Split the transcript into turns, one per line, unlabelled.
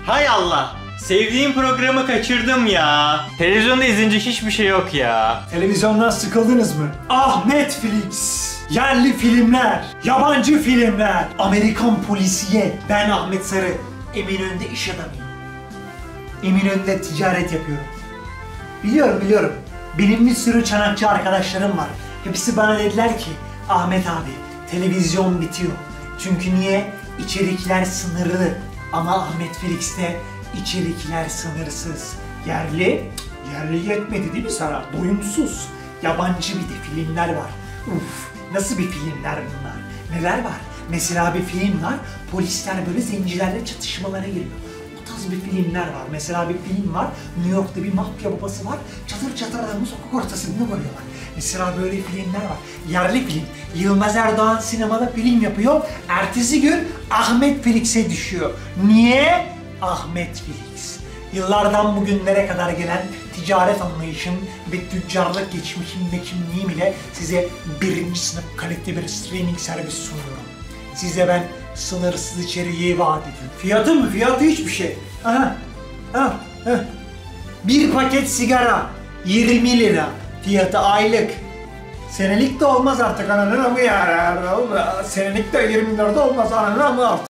Hay Allah. Sevdiğim programı kaçırdım ya. Televizyonda izlenecek hiçbir şey yok ya.
Televizyondan sıkıldınız mı? Ah, Netflix! Yerli filmler, yabancı filmler, Amerikan polisiye. Ben Ahmet Sarı, Eminönü'nde iş adamıyım. Eminönü'nde ticaret yapıyorum. Biliyorum. Benim bir sürü çanakçı arkadaşlarım var. Hepsi bana dediler ki, Ahmet abi, televizyon bitiyor. Çünkü niye? İçerikler sınırlı. Ama Ahmet Felix'te içerikler sınırsız. Yerli yetmedi değil mi sana? Doyumsuz. Yabancı bir de filmler var. Uf, nasıl bir filmler bunlar? Neler var? Mesela bir film var, polisler böyle zencilerle çatışmalara giriyor. O tarz bir filmler var. Mesela bir film var, New York'ta bir mafya babası var, çatır çatır adamı sokak ortasında vuruyorlar. Mesela böyle filmler var. Yerli film. Yılmaz Erdoğan sinemada film yapıyor. Ertesi gün Ahmet Felix'e düşüyor. Niye? Ahmet Felix. Yıllardan bugünlere kadar gelen ticaret anlayışım ve tüccarlık geçmişim ve kimliğim ile size birinci sınıf kalite bir streaming servis sunuyorum. Size ben sınırsız içeriği vaat ediyorum. Fiyatı mı? Fiyatı hiçbir şey. Aha. Bir paket sigara 20 lira. Fiyatı aylık. Senelik de olmaz artık ananın amı ya. Senelik de 20 lira da olmaz ananın amı artık.